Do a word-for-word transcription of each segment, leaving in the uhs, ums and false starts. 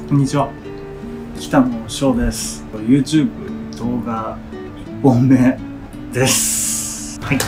こんにちは、北野翔です。 YouTube 動画いっぽんめです。はい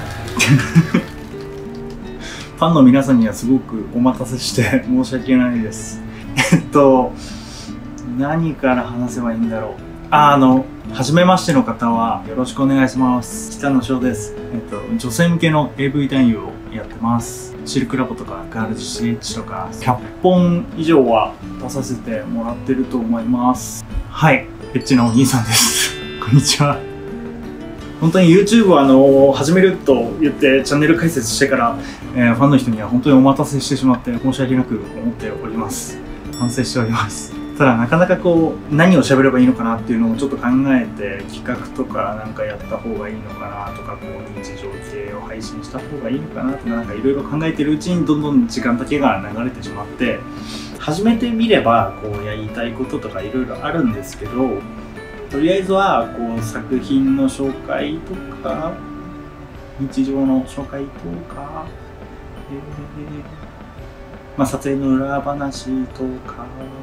ファンの皆さんにはすごくお待たせして申し訳ないです。えっと何から話せばいいんだろう。あ、あの初めましての方はよろしくお願いします。北野翔です。えっと女性向けの エーブイ 男優をやってます。シルクラボとかガールズ シーエイチ とかひゃっぽん以上は出させてもらってると思います。はい、エッチなお兄さんですこんにちは。本当に YouTube をあの始めると言ってチャンネル開設してから、えー、ファンの人には本当にお待たせしてしまって申し訳なく思っております。反省しております。ただなかなかこう何を喋ればいいのかなっていうのをちょっと考えて、企画とかなんかやった方がいいのかなとか、こう日常系を配信した方がいいのかなとか、なんかいろいろ考えてるうちにどんどん時間だけが流れてしまって、始めてみればこうやりたいこととかいろいろあるんですけど、とりあえずはこう作品の紹介とか日常の紹介とか、えーまあ、撮影の裏話とか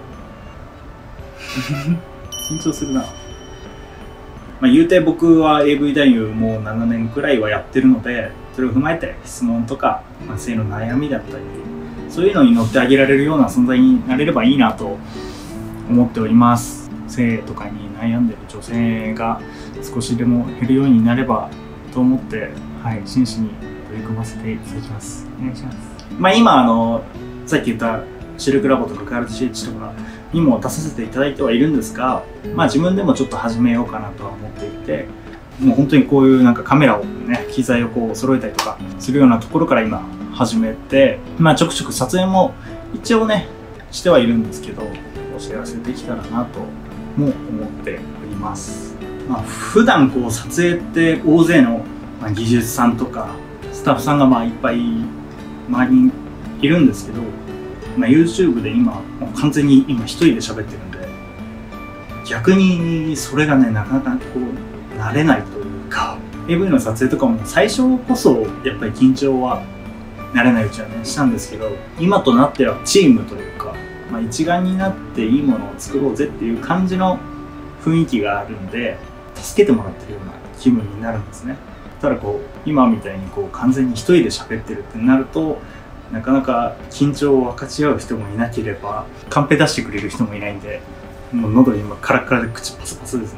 緊張するな。まあ言うて僕は エーブイ 男優もうななねんくらいはやってるので、それを踏まえて質問とか、まあ、性の悩みだったりそういうのに乗ってあげられるような存在になれればいいなと思っております。性とかに悩んでる女性が少しでも減るようになればと思って、はい、真摯に取り組ませていただきます。お願いします。まあ今あのさっき言ったシルクラボとかガールズ シーエイチ とかにも出させていただいてはいるんですが、まあ自分でもちょっと始めようかなとは思っていて、もう本当にこういうなんかカメラをね、機材をこう揃えたりとかするようなところから今始めて、まあちょくちょく撮影も一応ねしてはいるんですけど、お知らせできたらなとも思っております。まあ普段こう撮影って大勢の技術さんとかスタッフさんがまあいっぱい周りにいるんですけど、まあ、YouTube で今もう完全に今一人で喋ってるんで、逆にそれがねなかなかこう慣れないというか、 エーブイ の撮影とかも最初こそやっぱり緊張は慣れないうちはねしたんですけど、今となってはチームというか、まあ、一丸になっていいものを作ろうぜっていう感じの雰囲気があるんで、助けてもらってるような気分になるんですね。ただこう今みたいにこう完全に一人で喋ってるってなると、なかなか緊張を分かち合う人もいなければカンペ出してくれる人もいないんで、もう喉今カラッカラで口パサパサですね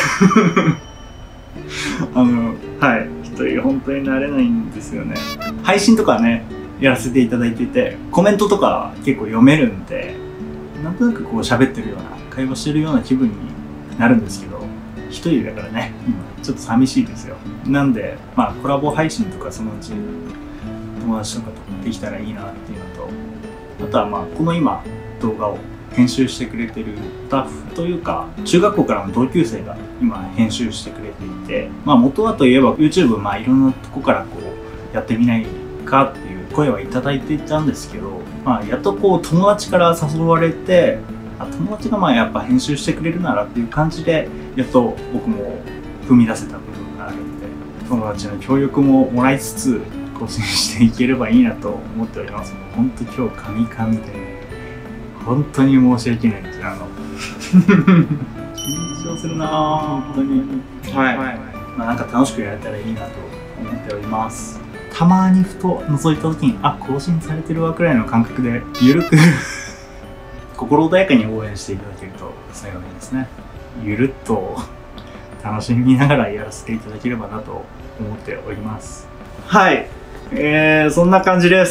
あのはい一人本当になれないんですよね。配信とかねやらせていただいていて、コメントとか結構読めるんで、なんとなくこう喋ってるような会話してるような気分になるんですけど、一人だからね今ちょっと寂しいですよ。なんでまあコラボ配信とかそのうち友達とかとできたらいいなっていうのと、あとはまあこの今動画を編集してくれてるスタッフというか中学校からの同級生が今編集してくれていて、まあ元はといえば YouTube まあいろんなとこからこうやってみないかっていう声はいただいていたんですけど、まあやっとこう友達から誘われて、あ友達がまあやっぱ編集してくれるならっていう感じでやっと僕も踏み出せた部分があるんで、友達の協力ももらいつつ更新していければいいなと思っております。本当今日神々で本当に申し訳ないです。あの緊張するな本当に。はい、はい、まあなんか楽しくやれたらいいなと思っております。たまにふと覗いた時にあ更新されてるわくらいの感覚でゆるく心穏やかに応援していただけると幸いですね。ゆるっと楽しみながらやらせていただければなと思っております。はい、えー、そんな感じです。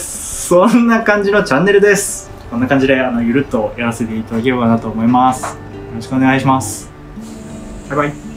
そんな感じのチャンネルです。こんな感じであのゆるっとやらせていただければなと思います。よろしくお願いします。バイバイ。